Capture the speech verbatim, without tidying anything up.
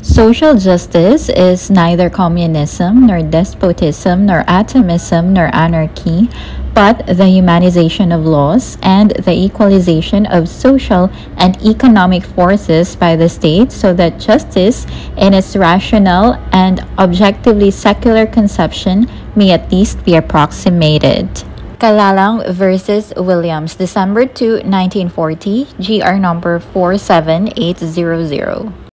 Social justice is neither communism, nor despotism, nor atomism, nor anarchy, but the humanization of laws and the equalization of social and economic forces by the state so that justice, in its rational and objectively secular conception, may at least be approximated. Calalang versus Williams, December second, nineteen forty, G R number four seven eight zero zero.